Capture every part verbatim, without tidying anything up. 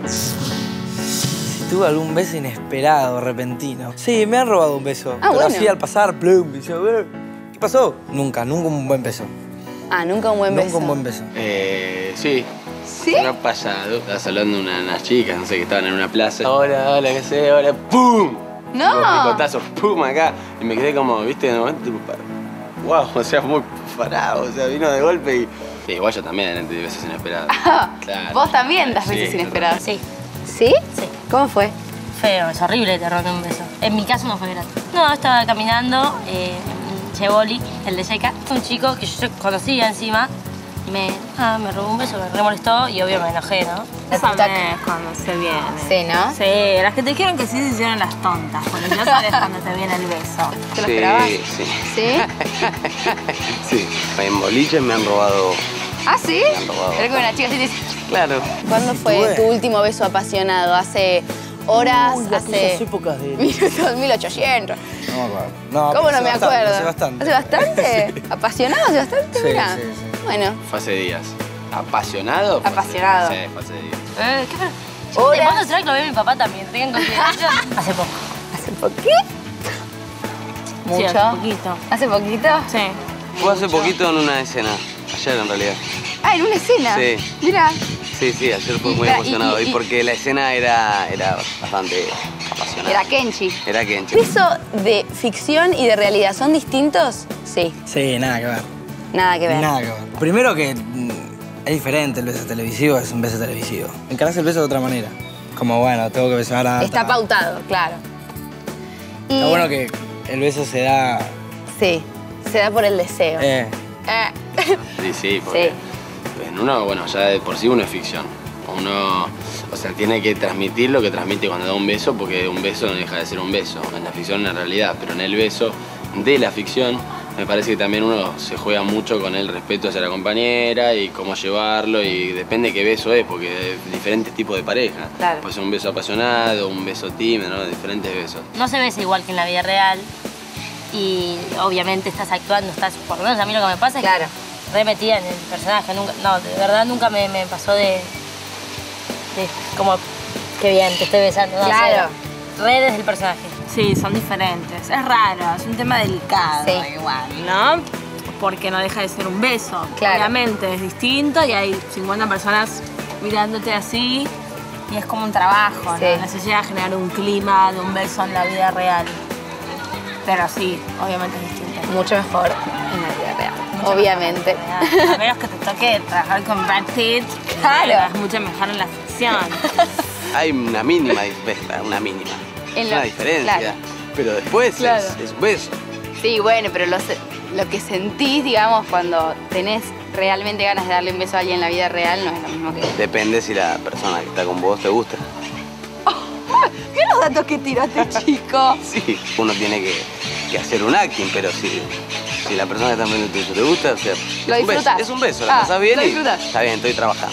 Si tuve algún beso inesperado, repentino. Sí, me han robado un beso. Ah, pero bueno. así al pasar, plum, y yo, "Eh, ¿qué pasó? Nunca, nunca un buen beso. Ah, nunca un buen nunca beso. un buen beso. Eh, sí. ¿Sí? Me ha pasado. Estaba hablando de una, unas chicas, no sé, que estaban en una plaza. Hola, hola, qué sé, hola, ¡pum! No. Tipo, picotazo, ¡pum! Acá. Y me quedé como, viste, de momento, tipo, wow, o sea, muy parado. O sea, vino de golpe y... Sí, igual yo también, de besos inesperados. Ah, Claro. vos también das Sí, besos inesperados. Sí, ¿Sí? sí. ¿Cómo fue? Feo, es horrible que te roben un beso. En mi caso no fue grato. No, estaba caminando, eh, en Chevoli, el de Yeca. Un chico que yo conocía encima. Me, ah, me robó un beso, me re molestó y obvio me enojé, ¿no? Eso es cuando se viene. Sí, ¿no? Sí, las que te dijeron que sí se hicieron las tontas, porque ya sabes cuando te viene el beso. ¿Te lo Sí, esperabas? sí. ¿Sí? Sí, en boliches me han robado... ¿Ah, sí? Me han robado. Era como una chica así te dice... Claro. ¿Cuándo fue Tuve. tu último beso apasionado? ¿Hace horas? Uy, de ¿Hace aquellas épocas de... minutos? mil ochocientos. No me acuerdo. No, ¿Cómo pero no me hace bastante, acuerdo? Hace bastante. ¿Hace bastante? Sí. ¿Apasionado hace bastante? Sí, Mira. sí, sí. Bueno, Fue hace días. ¿Apasionado? Fue hace- Apasionado. Sí, fue hace días. Eh, ¿qué fue? Yo Horas. te mando track, lo ve mi papá también, tengan consideración. Hace poco. ¿hace poquito? Sí, ¿Mucho? hace poquito. ¿Hace poquito? Sí. Fue hace poquito en una escena. Ayer, en realidad. Ah, ¿en una escena? Sí. Mira. Sí, sí, ayer fue Y- muy y- emocionado. y- Y, y- porque la escena era, era bastante apasionada. Era Kenchi. Era Kenchi. ¿Beso de ficción y de realidad son distintos? Sí, Sí, nada que ver. nada que ver. Nada que ver. Primero que mm, es diferente el beso televisivo, es un beso televisivo. Encarás el beso de otra manera. Como, bueno, tengo que besar a... Está pautado, claro. Y Está bueno que el beso se da... sí, se da por el deseo. Eh, Eh. Sí, sí, porque en uno, bueno, ya de por sí uno es ficción. Uno, o sea, tiene que transmitir lo que transmite cuando da un beso, porque un beso no deja de ser un beso. En la ficción, en la realidad, pero en el beso de la ficción, me parece que también uno se juega mucho con el respeto hacia la compañera y cómo llevarlo, y depende qué beso es, porque hay diferentes tipos de pareja. Claro. Puede ser un beso apasionado, un beso tímido, ¿no? Diferentes besos. No se besa igual que en la vida real. Y obviamente estás actuando, estás, por lo menos a mí lo que me pasa es Claro. que re metida en el personaje. Nunca, no, de verdad nunca me, me pasó de, de como, qué bien, te estoy besando. No, Claro. cero. Re desde el personaje. Sí, son diferentes. Es raro, es un tema delicado Sí. igual, ¿no? Porque no deja de ser un beso. Claro. Obviamente es distinto y hay cincuenta personas mirándote así y es como un trabajo, Sí. ¿no? No se llega a generar un clima de un beso en la vida real. Pero sí, obviamente es distinto. Mucho mejor en la vida real. Obviamente. A menos que te toque trabajar con Brad Pitt, Claro. es mucho mejor en la ficción. Hay una mínima diferencia, una mínima. En una lo- diferencia. claro. Pero después Claro. es, es un beso. Sí, bueno, pero lo, se- lo que sentís, digamos, cuando tenés realmente ganas de darle un beso a alguien en la vida real no es lo mismo que... Depende si la persona que está con vos te gusta. ¿Qué los datos que tiraste, chico? Sí, uno tiene que, que hacer un acting, pero si, si la persona que está viendo tuyo te gusta, o sea, Lo es un beso, disfrutás. es un beso, la Ah, pasás bien lo y disfrutás. está bien, estoy trabajando.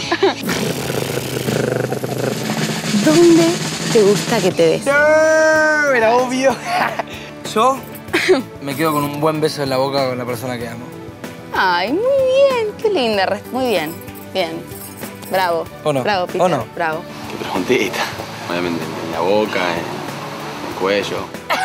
¿Dónde te gusta que te des? ¡No! Era obvio. Yo me quedo con un buen beso en la boca con la persona que amo. Ay, muy bien, qué linda. res- Muy bien, bien. Bravo. ¿O no? Bravo, Peter. ¿O no? Bravo. Qué preguntita. Obviamente en la boca, en el cuello.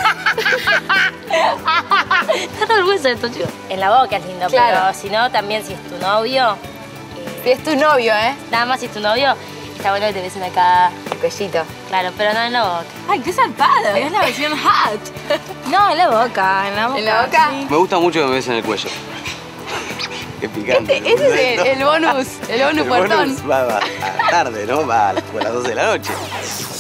Está todo el hueso de esto, chico. En la boca es lindo, Claro. pero si no, también si es tu novio, eh, Si es tu novio, ¿eh? nada más si es tu novio, está bueno que te besen acá. El cuellito. Claro, pero no en la boca. Ay, qué zarpado, es la versión hot. No, en la boca, en la boca. ¿En la boca? sí. Me gusta mucho que me besen el cuello. Qué picante. Este- ese es el, el bonus, el bonus El puertón. bonus va, va a la tarde, ¿no? Va a las doce de la noche.